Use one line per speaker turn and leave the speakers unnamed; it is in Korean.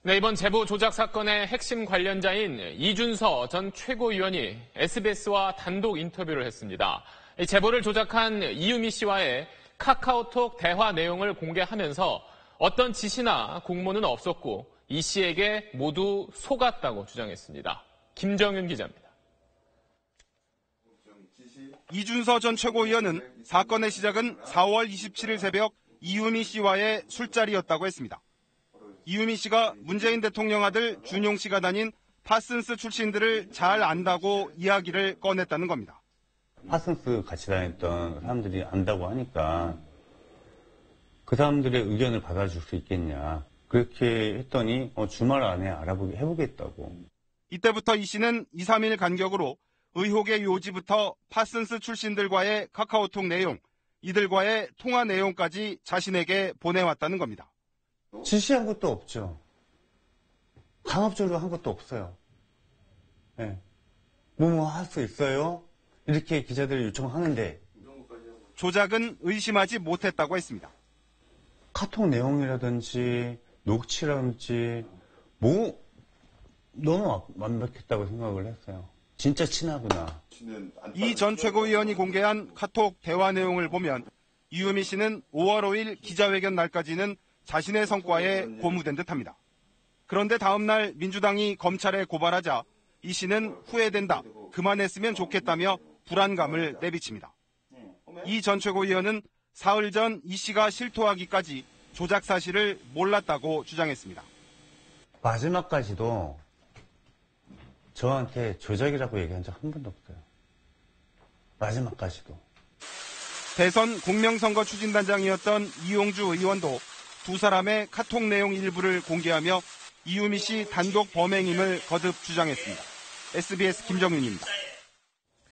네, 이번 제보 조작 사건의 핵심 관련자인 이준서 전 최고위원이 SBS와 단독 인터뷰를 했습니다. 이 제보를 조작한 이유미 씨와의 카카오톡 대화 내용을 공개하면서 어떤 지시나 공모는 없었고 이 씨에게 모두 속았다고 주장했습니다. 김정윤 기자입니다.
이준서 전 최고위원은 사건의 시작은 4월 27일 새벽 이유미 씨와의 술자리였다고 했습니다. 이유미 씨가 문재인 대통령 아들 준용 씨가 다닌 파슨스 출신들을 잘 안다고 이야기를 꺼냈다는 겁니다.
파슨스 같이 다녔던 사람들이 안다고 하니까 그 사람들의 의견을 받아줄 수 있겠냐. 그렇게 했더니 주말 안에 해보겠다고.
이때부터 이 씨는 2, 3일 간격으로 의혹의 요지부터 파슨스 출신들과의 카카오톡 내용, 이들과의 통화 내용까지 자신에게 보내왔다는 겁니다.
지시한 것도 없죠. 강압적으로 한 것도 없어요. 네. 뭐뭐 할 수 있어요? 이렇게 기자들이 요청하는데.
조작은 의심하지 못했다고 했습니다.
카톡 내용이라든지 녹취라든지 너무 완벽했다고 생각을 했어요. 진짜 친하구나.
이 전 최고위원이 공개한 카톡 대화 내용을 보면 이유미 씨는 5월 5일 기자회견 날까지는 자신의 성과에 고무된 듯합니다. 그런데 다음 날 민주당이 검찰에 고발하자 이 씨는 후회된다, 그만했으면 좋겠다며 불안감을 내비칩니다. 이 전 최고위원은 사흘 전 이 씨가 실토하기까지 조작 사실을 몰랐다고 주장했습니다.
마지막까지도 저한테 조작이라고 얘기한 적 한 번도 없어요. 마지막까지도.
대선 공명선거 추진단장이었던 이용주 의원도 두 사람의 카톡 내용 일부를 공개하며 이유미 씨 단독 범행임을 거듭 주장했습니다. SBS 김정윤입니다.